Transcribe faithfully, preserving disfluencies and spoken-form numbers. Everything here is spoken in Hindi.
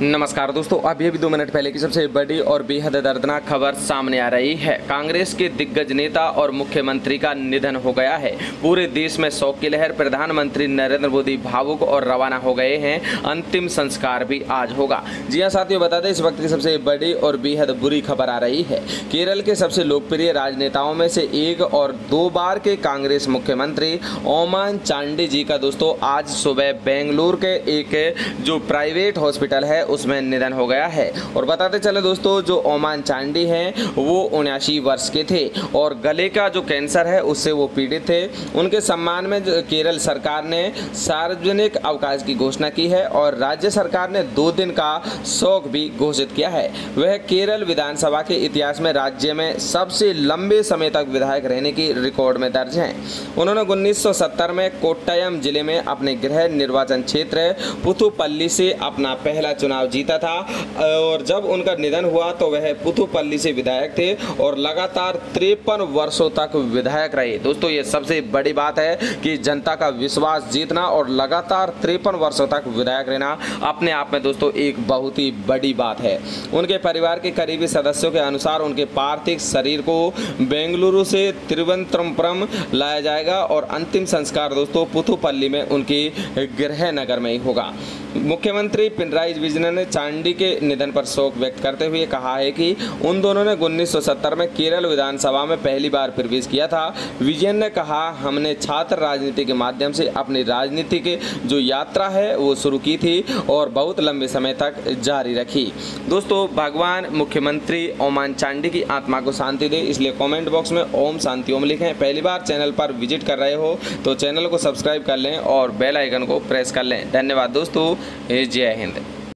नमस्कार दोस्तों, अभी अभी दो मिनट पहले की सबसे बड़ी और बेहद दर्दनाक खबर सामने आ रही है। कांग्रेस के दिग्गज नेता और मुख्यमंत्री का निधन हो गया है। पूरे देश में शोक की लहर। प्रधानमंत्री नरेंद्र मोदी भावुक और रवाना हो गए हैं। अंतिम संस्कार भी आज होगा। जी हां साथियों, बता दें इस वक्त की सबसे बड़ी और बेहद बुरी खबर आ रही है। केरल के सबसे लोकप्रिय राजनेताओं में से एक और दो बार के कांग्रेस मुख्यमंत्री ओमान चांडी जी का दोस्तों आज सुबह बेंगलुरु के एक जो प्राइवेट हॉस्पिटल है उसमें निधन हो गया है। और बताते चले दोस्तों, जो ओमान चांडी हैं वो उन्यासी वर्ष के थे और गले का जो कैंसर है उससे वो पीड़ित थे। उनके सम्मान में केरल सरकार ने सार्वजनिक अवकाश की घोषणा की है और राज्य सरकार ने दो दिन का शोक भी घोषित किया है। वह केरल विधानसभा के इतिहास में राज्य में सबसे लंबे समय तक विधायक रहने की रिकॉर्ड में दर्ज हैं। उन्होंने उन्नीस सौ सत्तर में कोट्टयम जिले में अपने गृह निर्वाचन क्षेत्र पुथुपल्ली से अपना पहला चुनाव जीता था और जब उनका निधन हुआ तो वह पुथुपल्ली से विधायक थे और लगातार तिरपन वर्षों तक विधायक रहे। दोस्तों ये सबसे बड़ी बात है कि जनता का विश्वास जीतना और लगातार तिरपन वर्षों तक विधायक रहना अपने आप में दोस्तों एक बहुत ही बड़ी बात है। उनके परिवार के करीबी सदस्यों के अनुसार उनके पार्थिव शरीर को बेंगलुरु से तिरुवनंतपुरम लाया जाएगा और अंतिम संस्कार दोस्तों पुथुपल्ली में उनके गृह नगर में ही होगा। मुख्यमंत्री पिनराई विजयन ने चांडी के निधन पर शोक व्यक्त करते हुए कहा है कि उन दोनों ने उन्नीस सौ सत्तर में केरल विधानसभा में पहली बार प्रवेश किया था। विजयन ने कहा, हमने छात्र राजनीति के माध्यम से अपनी राजनीति की जो यात्रा है वो शुरू की थी और बहुत लंबे समय तक जारी रखी। दोस्तों भगवान मुख्यमंत्री ओमान चांडी की आत्मा को शांति दे, इसलिए कॉमेंट बॉक्स में ओम शांति ओम लिखें। पहली बार चैनल पर विजिट कर रहे हो तो चैनल को सब्सक्राइब कर लें और बेल आइकन को प्रेस कर लें। धन्यवाद दोस्तों। जय हिंद।